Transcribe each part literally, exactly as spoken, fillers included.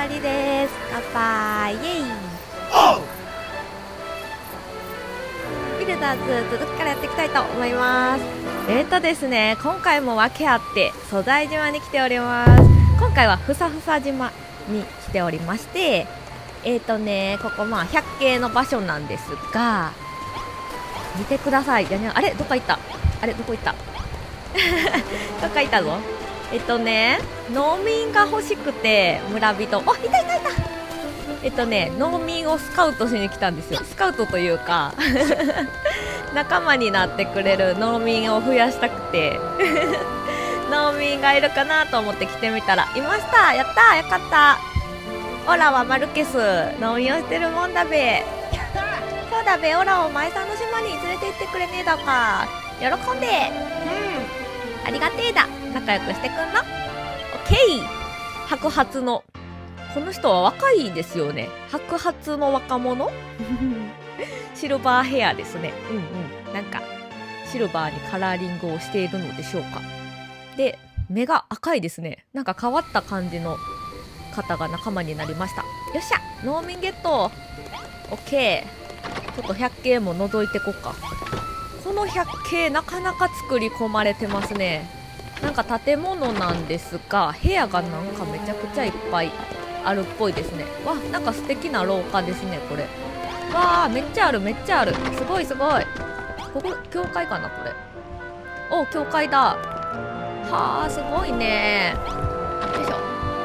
わりです。乾杯イエイ。ビルダーズ続きからやっていきたいと思います。えーとですね今回も訳あって素材島に来ております。今回はふさふさ島に来ておりまして、えーとねここまあ百景の場所なんですが、見てください。じゃね、あれどっか行った、あれどこ行ったどっか行ったぞ。えっとね農民が欲しくて村人、あ、いたいたいた。えっとね農民をスカウトしに来たんですよ。スカウトというか仲間になってくれる農民を増やしたくて農民がいるかなと思って来てみたらいました。やったー、よかった。オラはマルケス、農民をしてるもんだべ。そうだべ、オラを前さんの島に連れて行ってくれねえだか。喜んで。うん、ありがてえだ。仲良くしてくんの。オッケー。白髪のこの人は若いですよね。白髪の若者シルバーヘアですね。うんうん、なんかシルバーにカラーリングをしているのでしょうか。で目が赤いですね。なんか変わった感じの方が仲間になりました。よっしゃ、農民ゲット。オッケー。ちょっと百景も覗いてこっか。この百景なかなか作り込まれてますね。なんか建物なんですが部屋がなんかめちゃくちゃいっぱいあるっぽいですね。わ、なんか素敵な廊下ですねこれ。わあ、めっちゃあるめっちゃある。すごいすごい。ここ教会かなこれ。お、教会だ。はあ、すごいね。よいしょ。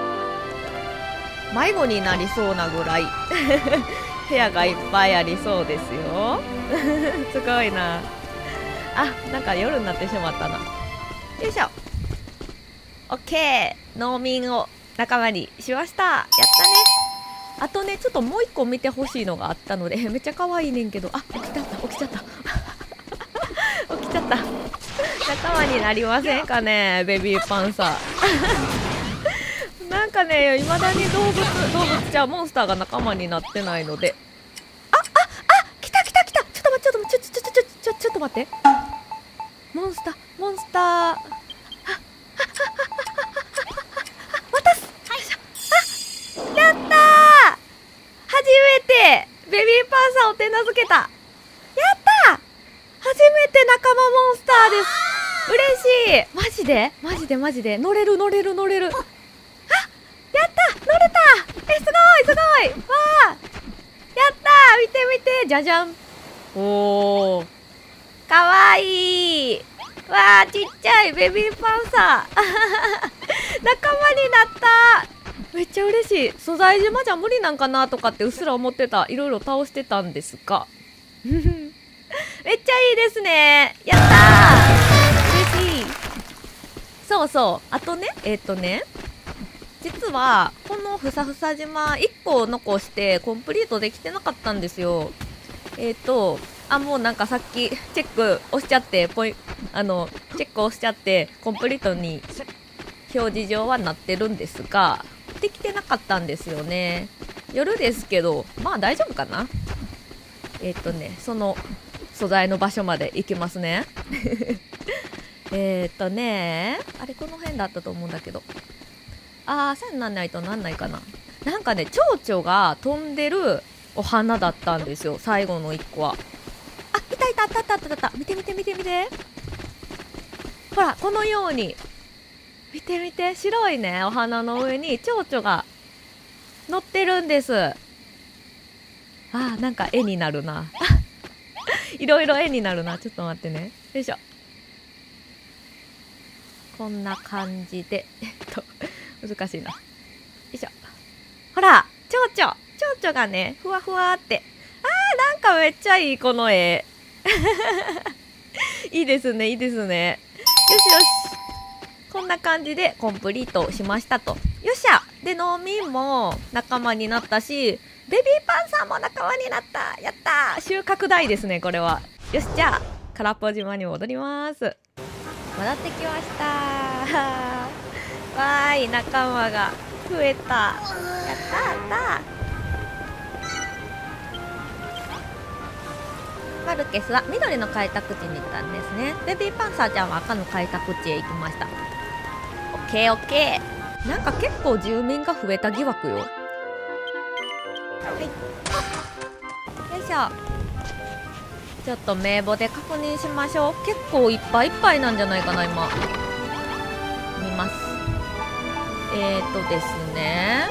迷子になりそうなぐらい部屋がいっぱいありそうですよすごいなあ。なんか夜になってしまったな。よいしょ。オッケー、農民を仲間にしました。やったね。あとねちょっともう一個見てほしいのがあったのでめっちゃ可愛いねんけど、あ、起きちゃった起きちゃった起きちゃった仲間になりませんかねベビーパンサーなんかねいまだに動物動物ちゃうモンスターが仲間になってないので、あああ、来た来た来た。ちょっと待ってちょっと待ってちょちょちょちょちょちょっと待って。モンスターモンスター渡す。やったー、初めてベビーパンサーを手なずけた。やったー、初めて仲間モンスターです。嬉しい。マジでマジでマジで乗れる乗れる乗れる。あ、やった乗れた。え、すごいすごい。わー、やったー、見て見て、じゃじゃん。おー、かわいい。わー、ちっちゃいベビーパンサー仲間になった。めっちゃ嬉しい。素材島じゃ無理なんかなとかってうっすら思ってた。いろいろ倒してたんですがめっちゃいいですね。やったー、嬉しい。そうそう、あとねえっとね実はこのふさふさ島いっこ残してコンプリートできてなかったんですよ。えっとあ、もうなんかさっきチェック押しちゃってポイあのチェック押しちゃってコンプリートに表示上はなってるんですができてなかったんですよね。夜ですけどまあ大丈夫かな。えっとねその素材の場所まで行きますねえっとねあれこの辺だったと思うんだけど、あー、さんなんないとなんないかな。なんかね蝶々が飛んでるお花だったんですよ最後のいっこは。あ、いたいた、あったあったあったあった。見て見て見て見て、ほらこのように見て見て、白いねお花の上に蝶々が乗ってるんです。あー、なんか絵になるないろいろ絵になるな。ちょっと待ってね。よいしょ。こんな感じでえっと難しいな。よいしょ。ほら蝶々蝶々がねふわふわって、あー、なんかめっちゃいいこの絵いいですねいいですね。よしよし、こんな感じでコンプリートしましたと。よっしゃ。で農民も仲間になったしベビーパンサーも仲間になった。やったー、収穫大ですねこれは。よし、じゃあ空っぽ島に戻ります。戻ってきましたーわーい、仲間が増えた。やったやったー。マルケスは緑の開拓地に行ったんですね。ベビーパンサーちゃんは赤の開拓地へ行きました。オッケーオッケー。なんか結構住民が増えた疑惑よ。 よいしょ。ちょっと名簿で確認しましょう。結構いっぱいいっぱいなんじゃないかな今。見ます。えーとですね、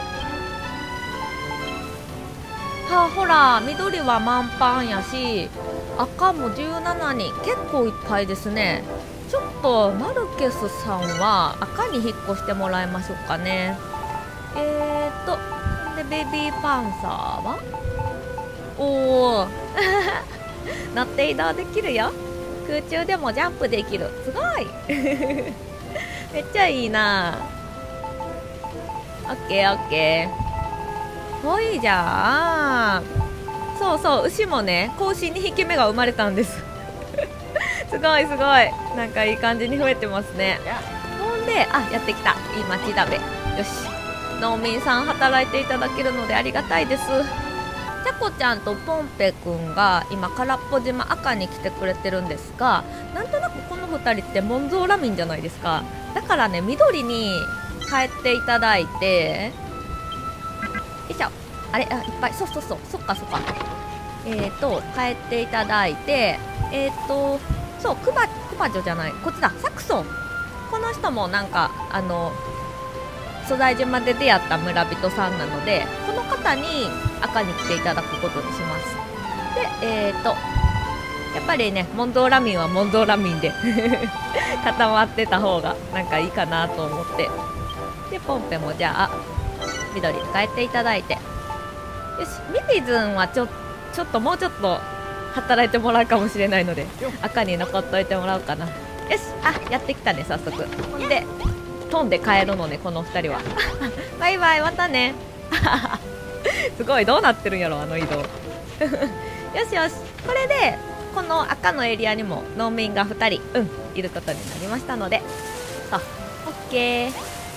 はあ、ほら緑は満帆やし、赤もじゅうななにん、結構いっぱいですね。ちょっとマルケスさんは赤に引っ越してもらいましょうかね。えーとでベビーパンサーはおお乗って移動できるよ。空中でもジャンプできる。すごいめっちゃいいな。オッケーオッケー。ほいじゃあ、そうそう、牛もね更新にひきめが生まれたんですすごいすごい、なんかいい感じに増えてますね。ほんで、あ、やってきた、いい町だべ。よし、農民さん働いていただけるのでありがたいです。ちゃこちゃんとポンペくんが今空っぽ島赤に来てくれてるんですが、なんとなくこのふたりってモンゾーラミンじゃないですか。だからね、緑に帰っていただいて、よいしょ、あれ、あ、いっぱい、そうそうそう、そっかそっか、えーと帰っていただいて、えーとそう、クバクバジョじゃない、こっちだ、サクソン。この人もなんかあの粗大島で出会った村人さんなので、この方に赤に来ていただくことにします。で、えーとやっぱりね、モンゾーラミンはモンゾーラミンで固まってた方がなんかいいかなと思って、でポンペもじゃあ緑に帰っていただいて、よし、ミリズンはちょちょっともうちょっと働いてもらうかもしれないので赤に残っといてもらおうかな。よし、あ、やってきたね、早速。で飛んで帰るのね、このふたりはバイバイ、またねすごい、どうなってるんやろあの移動よしよし、これでこの赤のエリアにも農民がふたり、うん、いることになりましたので、あ、オッケー。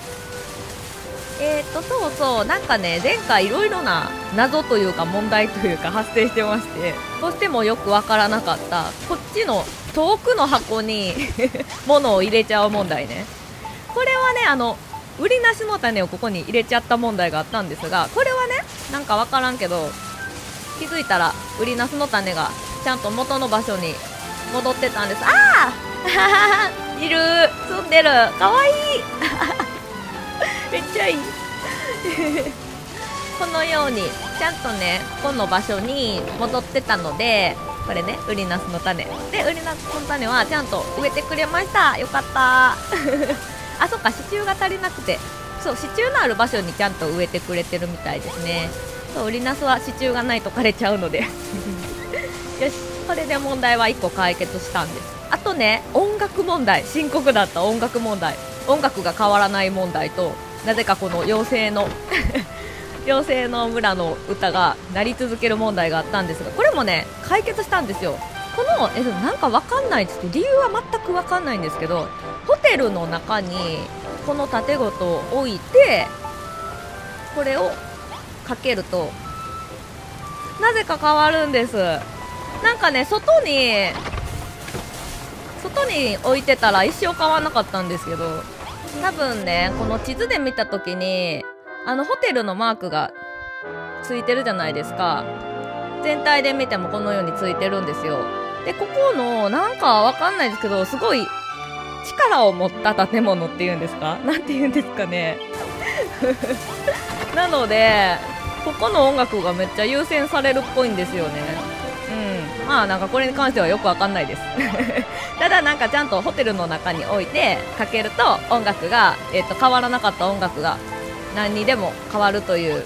えーとそうそう、なんかね、前回いろいろな謎というか問題というか発生してまして、どうしてもよくわからなかったこっちの遠くの箱に物を入れちゃう問題ね。これはね、あの売りなしの種をここに入れちゃった問題があったんですが、これはね、なんかわからんけど気づいたら売りなしの種がちゃんと元の場所に戻ってたんです。ああいる、住んでる、かわいいめっちゃいいこのようにちゃんとね、この場所に戻ってたので、これね、ウリナスの種で、ウリナスの種はちゃんと植えてくれました。よかったあ、そっか、支柱が足りなくて、そう、支柱のある場所にちゃんと植えてくれてるみたいですね。そう、ウリナスは支柱がないと枯れちゃうのでよし、これで問題はいっこ解決したんです。あとね、音楽問題、深刻だった音楽問題、音楽が変わらない問題と、なぜかこの妖精の妖精の村の歌が鳴り続ける問題があったんですが、これもね、解決したんですよ。このえなんかわかんないですけど、理由は全くわかんないんですけど、ホテルの中にこの盾ごと置いて、これをかけるとなぜか変わるんです。なんかね、外に外に置いてたら一生変わらなかったんですけど、多分ね、この地図で見た時にあのホテルのマークがついてるじゃないですか。全体で見てもこのようについてるんですよ。で、ここのなんかわかんないですけど、すごい力を持った建物っていうんですか、なんていうんですかねなのでここの音楽がめっちゃ優先されるっぽいんですよね。うん、まあなんかこれに関してはよくわかんないですただなんかちゃんとホテルの中に置いてかけると音楽が、えーと、変わらなかった音楽が何にでも変わるという、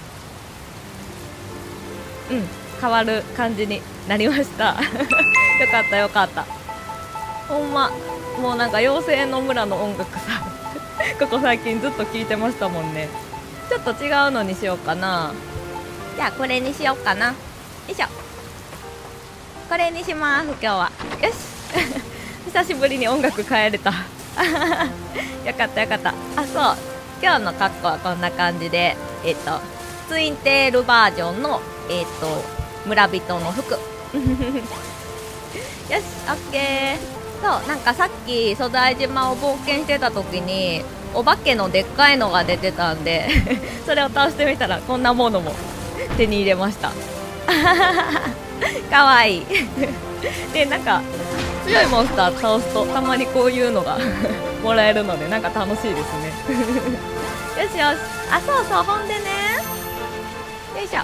うん、変わる感じになりましたよかったよかった、ほんまもうなんか妖精の村の音楽さここ最近ずっと聴いてましたもんね。ちょっと違うのにしようかな。じゃあこれにしようかな。よいしょ、これにします今日は。よし久しぶりに音楽変えれたよかったよかった。あ、そう、今日の格好はこんな感じで、えっ、ー、とツインテールバージョンの、えっ、ー、と村人の服よし、オッケー。そう、なんかさっき粗大島を冒険してた時にお化けのでっかいのが出てたんでそれを倒してみたらこんなものも手に入れました。かわいい。でなんか強いモンスター倒すとたまにこういうのがもらえるのでなんか楽しいですね。よしよし、あそうそう、ほんでね、よいしょ、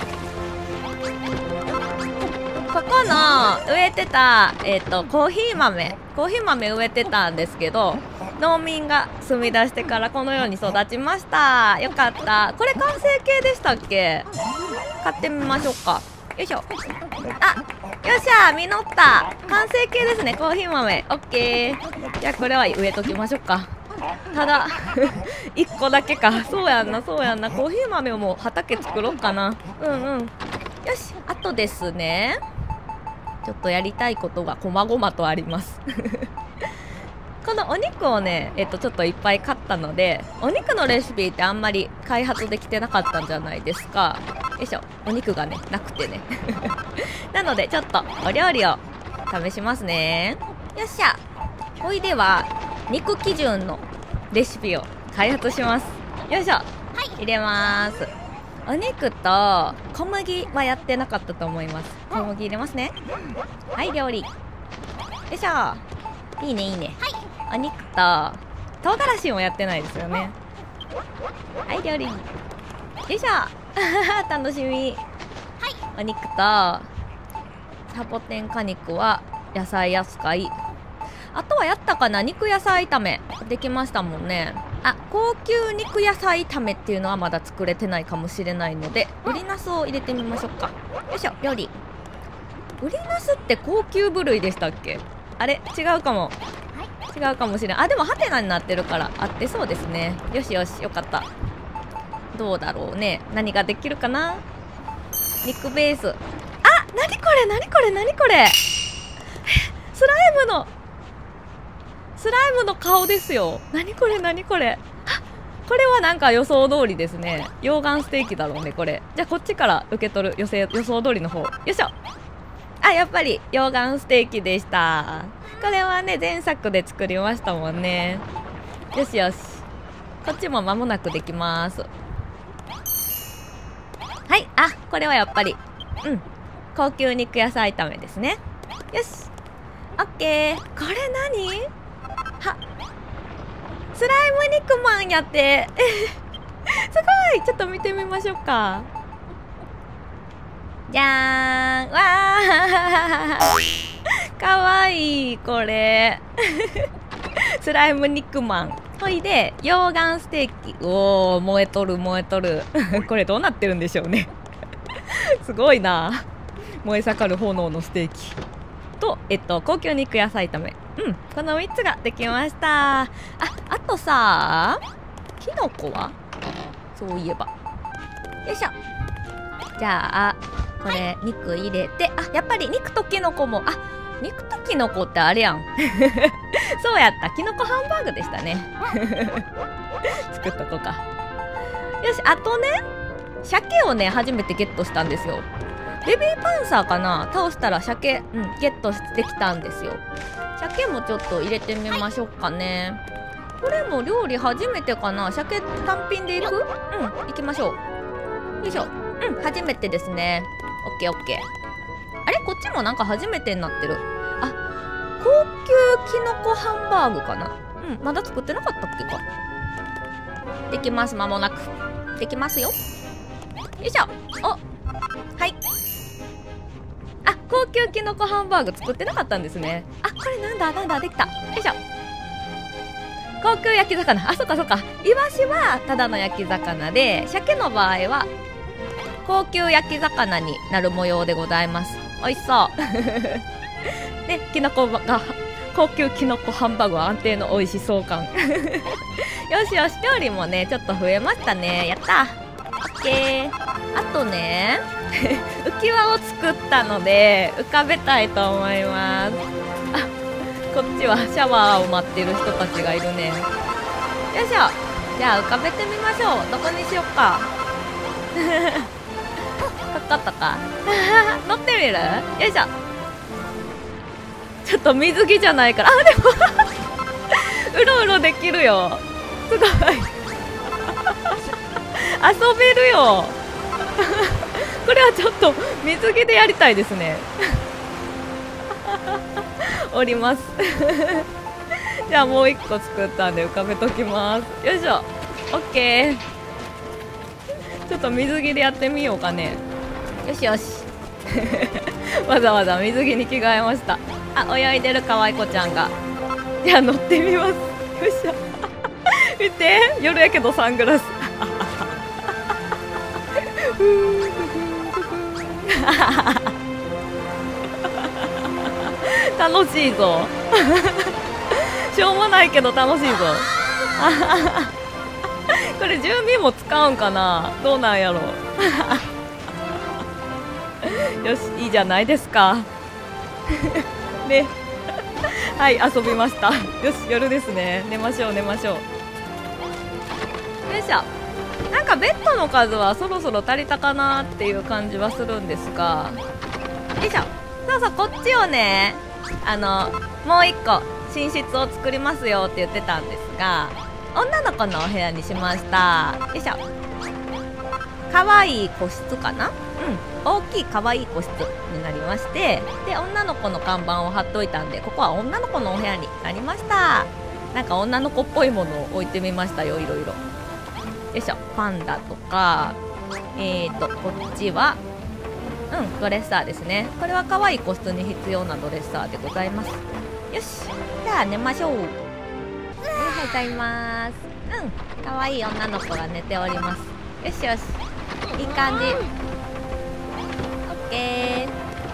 ここの植えてた、えーと、コーヒー豆コーヒー豆植えてたんですけど、農民が住み出してからこのように育ちました。よかった。これ完成形でしたっけ？買ってみましょうか。よいしょ。あ、よっしゃ、実った完成形ですね。コーヒー豆オッケー。じゃあこれは植えときましょうか。ただいっこだけか。そうやんなそうやんな。コーヒー豆をもう畑作ろうかな。うんうん。よし、あとですね、ちょっとやりたいことがこまごまとあります。このお肉をね、えっと、ちょっといっぱい買ったので、お肉のレシピってあんまり開発できてなかったんじゃないですか。よいしょ、お肉がねなくてね。なのでちょっとお料理を試しますね。よっしゃ。ほいでは肉基準のレシピを開発します。よいしょ。はい、入れます。お肉と小麦はやってなかったと思います。小麦入れますね。はい、料理。よいしょ。いいねいいね。はい、お肉と唐辛子もやってないですよね。はい、料理。よいしょ。楽しみ。はい、お肉とサボテン果肉は野菜扱い。あとはやったかな、肉野菜炒めできましたもんね。あ、高級肉野菜炒めっていうのはまだ作れてないかもしれないので、ウリナスを入れてみましょうか。よいしょ、料理。ウリナスって高級部類でしたっけ？あれ違うかも。違うかもしれん。あ、でもハテナになってるから合ってそうですね。よしよし、よかった。どうだろうね。何ができるかな。肉ベース。あ、なにこれなにこれなにこれ。スライムのスライムの顔ですよ。なにこれなにこれ。あ、これはなんか予想通りですね。溶岩ステーキだろうねこれ。じゃあこっちから受け取る予想予想通りの方。よいしょ。あ、やっぱり溶岩ステーキでした。これはね前作で作りましたもんね。よしよし、こっちも間もなくできます。はい、あ、これはやっぱりうん高級肉野菜炒めですね。よし、オッケー。これ何？は、スライム肉まんやって。すごい。ちょっと見てみましょうか。じゃーん。わー。かわいいこれ。スライム肉まん。ほいで溶岩ステーキ。おー、燃えとる燃えとる。これどうなってるんでしょうね。すごいな。燃え盛る炎のステーキと、えっと、高級肉野菜炒め。うん、このみっつができました。あ、あとさ、キノコはそういえば。よいしょ。じゃあこれ肉入れて、あ、やっぱり肉とキノコも、あ、肉とキノコってあれやん。そうやった、キノコハンバーグでしたね。作っとこうか。よし、あとね、鮭をね初めてゲットしたんですよ。ベビーパンサーかな、倒したら鮭、うん、ゲットしてきたんですよ。鮭もちょっと入れてみましょうかね。これも料理初めてかな。鮭単品でいく？うん、行きましょう。よいしょ。うん、初めてですね。オッケーオッケー。あれ、こっちもなんか初めてになってる。あ、高級キノコハンバーグかな。うん、まだ作ってなかったっけか。できます、間もなく。できますよ。よいしょ。お、はい。あ、高級キノコハンバーグ作ってなかったんですね。あ、これなんだなんだ、できた。よいしょ。高級焼き魚。あ、そっかそっか。イワシはただの焼き魚で、鮭の場合は高級焼き魚になる模様でございます。美味しそう。で、キノコが高級キノコハンバーグは安定の美味しそう感。よしよし、料理もねちょっと増えましたね。やった。オッケー。あとね、浮き輪を作ったので浮かべたいと思います。あ、こっちはシャワーを待ってる人たちがいるね。よいしょ。じゃあ浮かべてみましょう。どこにしよっか。かかったか。乗ってみる？よいしょ。ちょっと水着じゃないから。あ、でもうろうろできるよ。すごい。遊べるよ。ここれはちょっと水着でやりたいですね降りますじゃあもう一個作ったんで浮かべときます。よいしょ、オッケー。ちょっと水着でやってみようかね。よしよしわざわざ水着に着替えました。あ、泳いでる可愛い子ちゃんが。じゃあ乗ってみます。よいしょ見て、夜やけどサングラス楽しいぞしょうもないけど楽しいぞこれ住民も使うんかな、どうなんやろよし、いいじゃないですかねはい、遊びました。よし、夜ですね。寝ましょう寝ましょう。よいしょ。なんかベッドの数はそろそろ足りたかなっていう感じはするんですが、よいしょ。そうそう、こっちをね、あのもう一個寝室を作りますよって言ってたんですが、女の子のお部屋にしました。よいしょ。かわいい個室かな、うん、大きいかわいい個室になりまして、で女の子の看板を貼っといたんで、ここは女の子のお部屋になりました。なんか女の子っぽいものを置いてみましたよ、いろいろ。よいしょ、パンダとか、えーとこっちはうんドレッサーですね。これは可愛い個室に必要なドレッサーでございます。よし、じゃあ寝ましょう。おはようございます。うん、可愛い女の子が寝ております。よしよし、いい感じ。オッケー。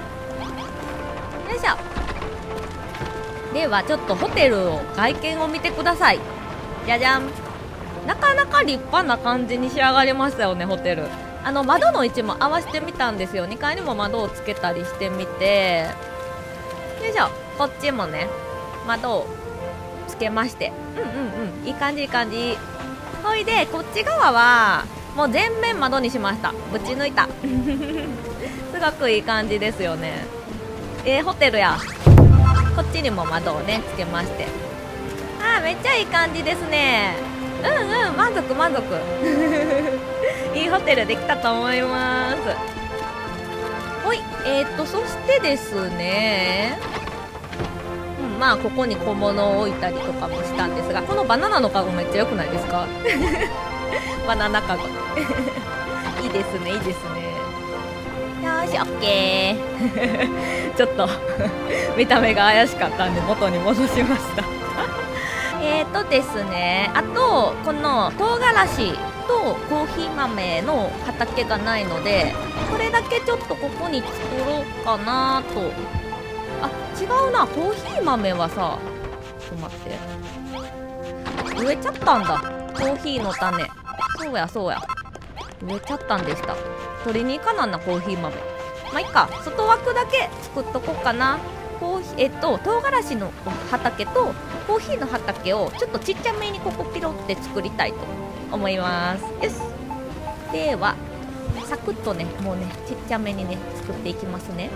よいしょ。ではちょっとホテルを外見を見てください。じゃじゃん。なかなか立派な感じに仕上がりましたよね、ホテル。あの窓の位置も合わせてみたんですよ。にかいにも窓をつけたりしてみて、よいしょ。こっちもね、窓をつけまして、うんうんうん、いい感じいい感じ。ほいでこっち側はもう全面窓にしました。ぶち抜いたすごくいい感じですよね。えー、ホテルや。こっちにも窓をねつけまして、あーめっちゃいい感じですね。うんうん、満足満足いいホテルできたと思います。ほい、えーとそしてですね、うん、まあここに小物を置いたりとかもしたんですが、このバナナのカゴめっちゃ良くないですかバナナカゴいいですねいいですね。よーし、オッケーちょっと見た目が怪しかったんで元に戻しましたえーとですね、あとこの唐辛子とコーヒー豆の畑がないので、これだけちょっとここに作ろうかなと。あ、違うな、コーヒー豆はさ、ちょっと待って、植えちゃったんだ、コーヒーの種。そうやそうや、植えちゃったんでした。取りに行かなんな、コーヒー豆。まあいっか、外枠だけ作っとこうかな。コーヒー、えっと唐辛子の畑とコーヒーの畑をちょっとちっちゃめにここピロって作りたいと思います。よし、ではサクッとね、もうねちっちゃめにね作っていきますね。よ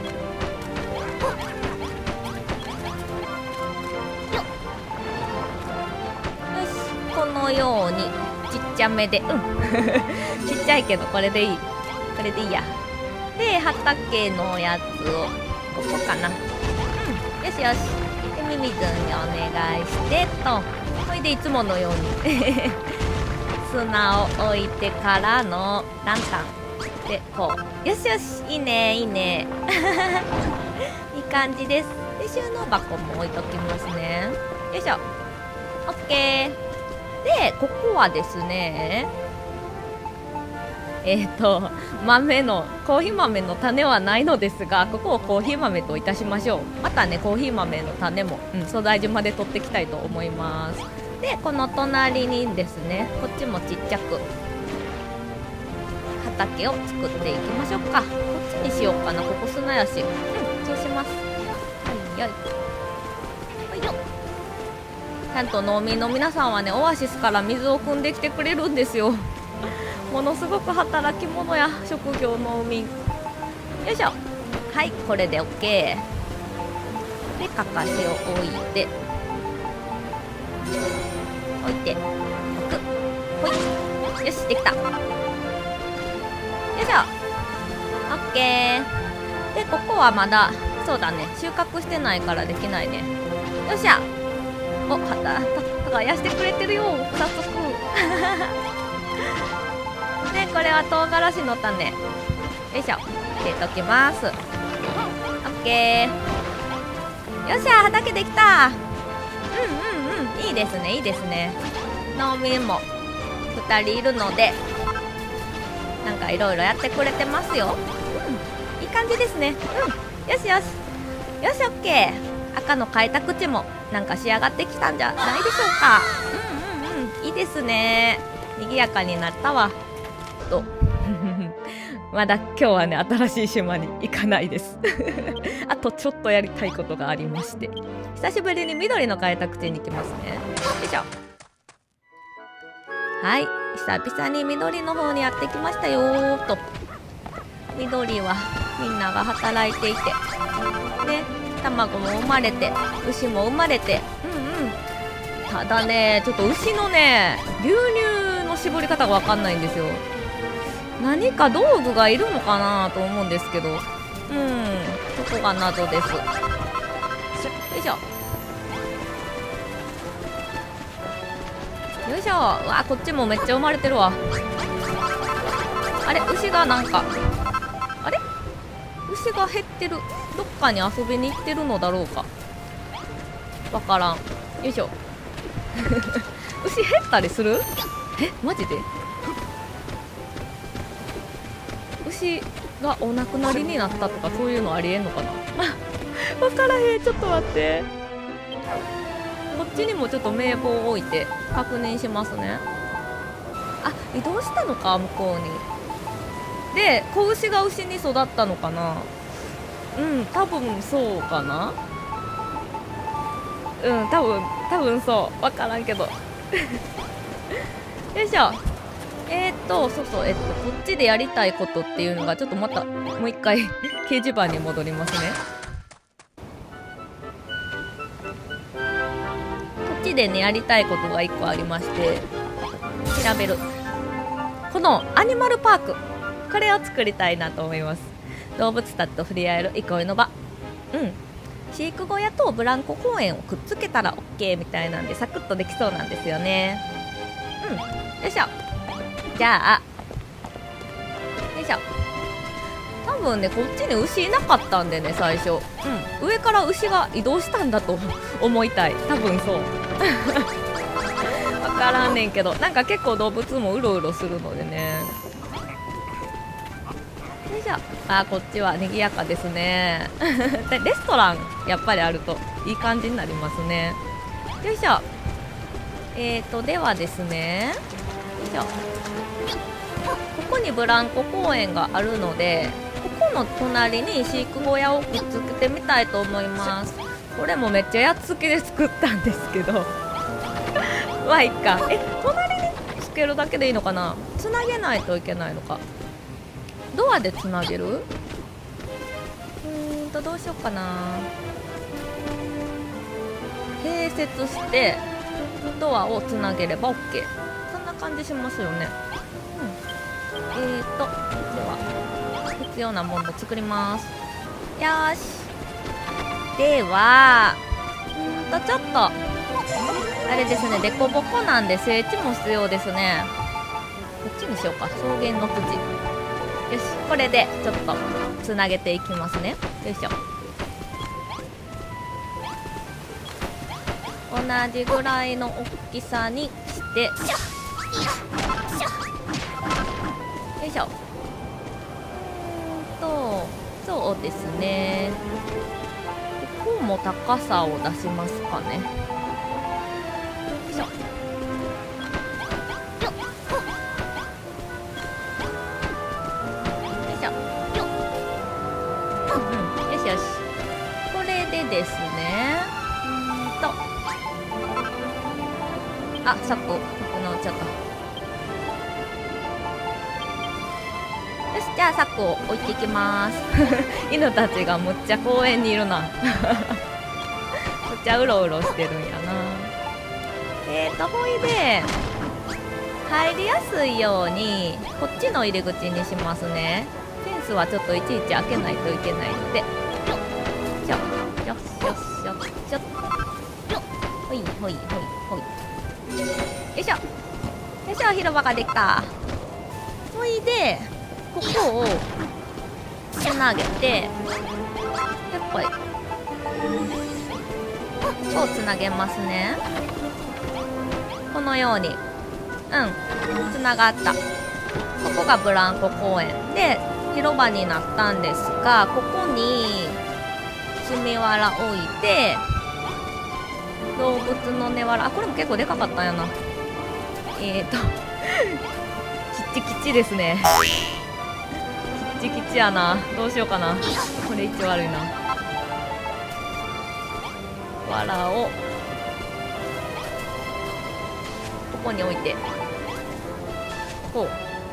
し、このようにちっちゃめで、うんちっちゃいけどこれでいい、これでいいや。で畑のやつをここかな、うん、よしよし。でミミズにお願いしてと、ほいでいつものように砂を置いてからのランタンでこう、よしよし、いいねいいねいい感じです。で収納箱も置いときますね。よいしょ、オッケー。でここはですね、えっと豆のコーヒー豆の種はないのですが、ここをコーヒー豆といたしましょう。またねコーヒー豆の種も、うん、粗大島で取っていきたいと思います。でこの隣にですね、こっちもちっちゃく畑を作っていきましょうか。こっちにしようかな、ここ砂やし、うん、そうします。はいよいほいよ。ちゃんと農民の皆さんはねオアシスから水を汲んできてくれるんですよものすごく働き者や、職業農民。よいしょ、はい、これで OK でかかしを置いて置いて置く、ほい、よしできた。よいしょ、 ッケー。でここはまだそうだね、収穫してないからできないね。よっしゃ。お、はた耕してくれてるよ早速でこれは唐辛子の種、よいしょ、入れときます。オッケー。よっしゃ、畑できた。うんうんうん、いいですねいいですね。農民もふたりいるのでなんかいろいろやってくれてますよ。うん、いい感じですね。うん、よしよしよし、オッケー。赤の開拓地もなんか仕上がってきたんじゃないでしょうか。うんうんうん、いいですね。賑やかになったわとまだ今日はね新しい島に行かないですあとちょっとやりたいことがありまして、久しぶりに緑の開拓地に行きますね。よいしょ。はい、久々に緑の方にやってきましたよーと。緑はみんなが働いていてね、卵も生まれて牛も生まれて、うんうん。ただねちょっと牛のね牛乳の絞り方が分かんないんですよ。何か道具がいるのかなと思うんですけど、うん、そこが謎です。よいしょよいしょ。うわ、こっちもめっちゃ生まれてるわ。あれ、牛がなんかあれ牛が減ってる。どっかに遊びに行ってるのだろうか、わからん。よいしょ牛減ったりする？え、マジで牛がお亡くなりになったとかそういうのありえんのかなわからへん。ちょっと待って、こっちにもちょっと名簿を置いて確認しますね。あ、移動したのか向こうに。で子牛が牛に育ったのかな。うん、多分そうかな。うん、多分多分そう分からんけどよいしょ。えーっとそうそう、えっとこっちでやりたいことっていうのがちょっとまたもう一回掲示板に戻りますね。こっちでねやりたいことがいっこありまして、調べるこのアニマルパーク、これを作りたいなと思います。動物たちと触れ合える憩いの場、うん、飼育小屋とブランコ公園をくっつけたら OK みたいなんでサクッとできそうなんですよね。うん、よいしょ。じゃあよいしょ。多分ねこっちに牛いなかったんでね最初、うん、上から牛が移動したんだと思いたい。多分そう分からんねんけど、なんか結構動物もうろうろするのでね。よいしょ。あー、こっちは賑やかですねでレストランやっぱりあるといい感じになりますね。よいしょ。えーとではですね、よいしょ。ここにブランコ公園があるのでここの隣に飼育小屋をくっつけてみたいと思います。これもめっちゃやっつけで作ったんですけどまあいっか。え、隣につけるだけでいいのかな。つなげないといけないのか。ドアでつなげる？うーんとどうしようかな。併設してドアをつなげれば OK。 そんな感じしますよね。うん、えーとでは必要なものを作ります。よーし。ではうーんとちょっとあれですね、デコボコなんで整地も必要ですね。こっちにしようか、草原の土。よし、これでちょっとつなげていきますね。よいしょ。同じぐらいの大きさにしてよいしょ。うーんとそうですね、ここも高さを出しますかね。よいしょ。よし、これでですね、うーんとあ、サックなくなっちゃった。よし、じゃあサックを置いていきます犬たちがむっちゃ公園にいるなむっちゃうろうろしてるんやな。えーとほいで入りやすいようにこっちの入り口にしますね。フェンスはちょっといちいち開けないといけないので、よっしょよっしょよっしょよっしょ、ほいほいほいほい、よいしょよいしょ、広場ができた。ほいでここをつなげて、やっぱりここをつなげますね。このように、うん、つながった。ここがブランコ公園で広場になったんですが、ここに積みわら置いて、動物の根わら、あ、これも結構でかかったんやな。えーとキッチキチですね。キッチキチやな。どうしようかな。これ位置悪いな。わらをここに置いて、こ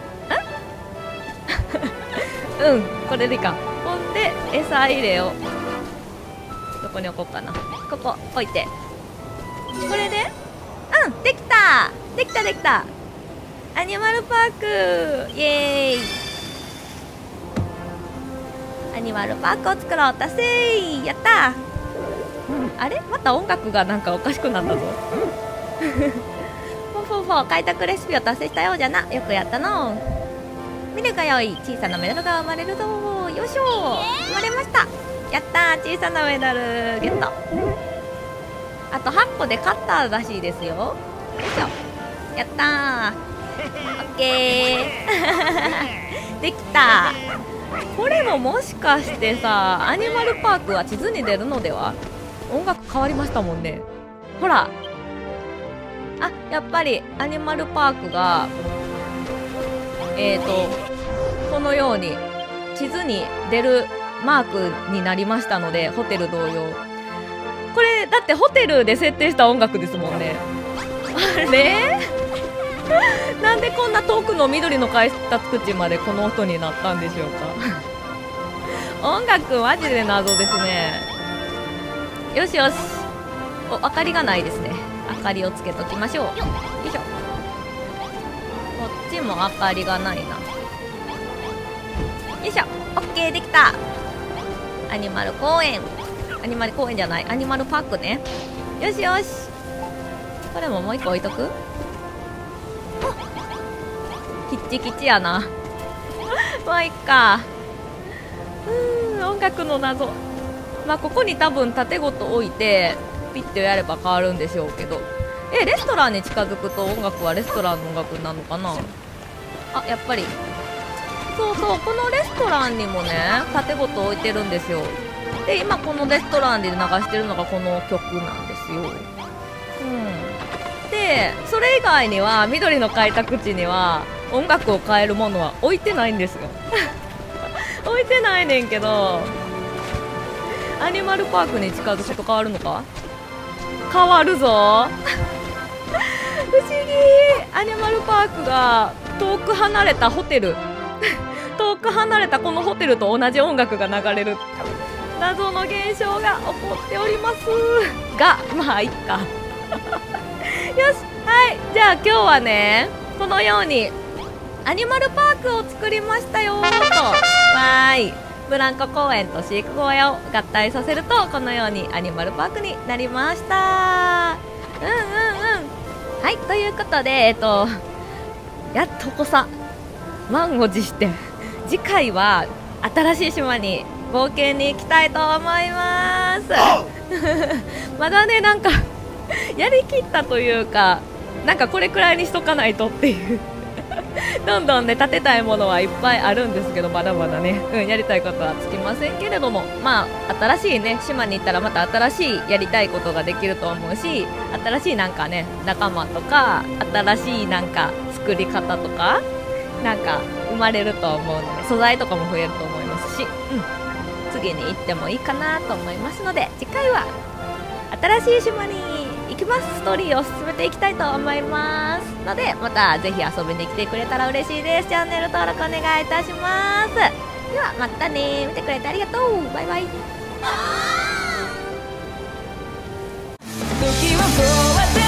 ううん、これでいいか。ほんで餌入れをどこに置こうかな。ここ置いて、これで、うん、できたできたできた。アニマルパークイエーイ。アニマルパークを作ろう、達成、やった。あれ、また音楽がなんかおかしくなったぞ。フォフォフォ、開拓レシピを達成したようじゃな。よくやったの。見るがよい、小さなメダルが生まれるぞ。よいしょ、生まれました。やったー、小さなメダルゲット。あとはっこでカッターらしいですよ。よいしょ、やったー、オッケー。できた。これももしかしてさ、アニマルパークは地図に出るのでは。音楽変わりましたもんね。ほら、あ、やっぱりアニマルパークがえーとこのように地図に出るマークになりましたので、ホテル同様。これだってホテルで設定した音楽ですもんね。あれなんでこんな遠くの緑の開拓地までこの音になったんでしょうか。音楽マジで謎ですね。よしよし、お、明かりがないですね。明かりをつけときましょう。よいしょ。こっちも明かりがないな。よいしょ、オッケー、できた。アニマル公園、アニマル公園じゃない、アニマルパークね。よしよし、これももう一個置いとく。キッチキチやな。まあいっか。うーん、音楽の謎。まあここに多分縦ごと置いてピッてやれば変わるんでしょうけど、え、レストランに近づくと音楽はレストランの音楽なのかな。あ、やっぱりそうそう、このレストランにもね縦ごと置いてるんですよ。で今このレストランで流してるのがこの曲なんですよ。うん、でそれ以外には緑の開拓地には音楽を変えるものは置いてないんですよ。置いてないねんけど、アニマルパークに近づくと変わるのか。変わるぞ。不思議。アニマルパークが遠く離れたホテル遠く離れたこのホテルと同じ音楽が流れる謎の現象が起こっておりますが、まあいっか。よし、はい、じゃあ今日はねこのようにアニマルパークを作りましたよーと。わーい、ブランコ公園と飼育小屋を合体させるとこのようにアニマルパークになりました。うんうんうん。はい、ということでえっとやっとこさ満を持して次回は新しい島に冒険に行きたいと思います。まだねなんかやりきったというか、なんかこれくらいにしとかないとっていうどんどんね建てたいものはいっぱいあるんですけど、まだまだね、うん、やりたいことはつきませんけれども、まあ新しいね島に行ったらまた新しいやりたいことができると思うし、新しいなんかね仲間とか新しいなんか作り方とかなんか生まれると思うので、素材とかも増えると思いますし、うん、次に行ってもいいかなと思いますので、次回は新しい島に行きます。ストーリーを進めていきたいと思いますので、またぜひ遊びに来てくれたら嬉しいです。チャンネル登録お願いいたします。ではまたね、見てくれてありがとう。バイバイ。時はこうやって